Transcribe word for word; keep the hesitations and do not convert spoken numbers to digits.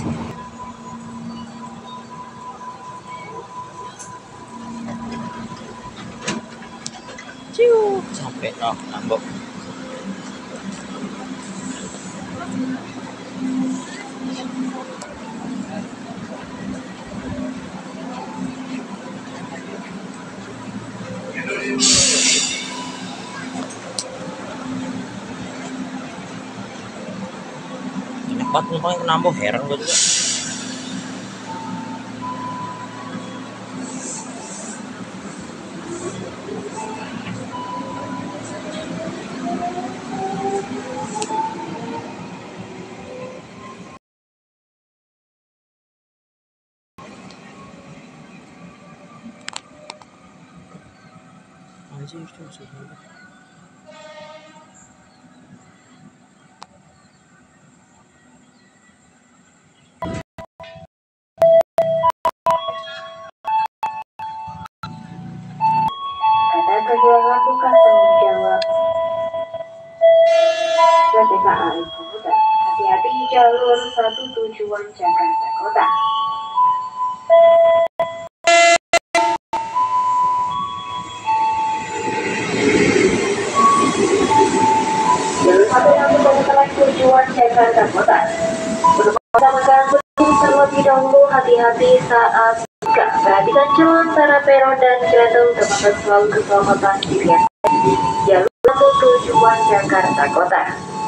Ciu, sampai no nambok. Cepat numpangnya nambah, heran gue juga. Anjir, itu sudah. Kedua lakukan tanggung jawab P T K A I Komuter. Hati-hati jalur satu tujuan Jakarta Kota. Jalur satu yang komuter tujuan Jakarta Kota. Berbeda mengganggu terlebih dahulu, hati-hati saat buka. Perhatikan jalan antara peron dan kereta utamakan selalu keselamatan diri. Jalur satu tujuan Jakarta Kota.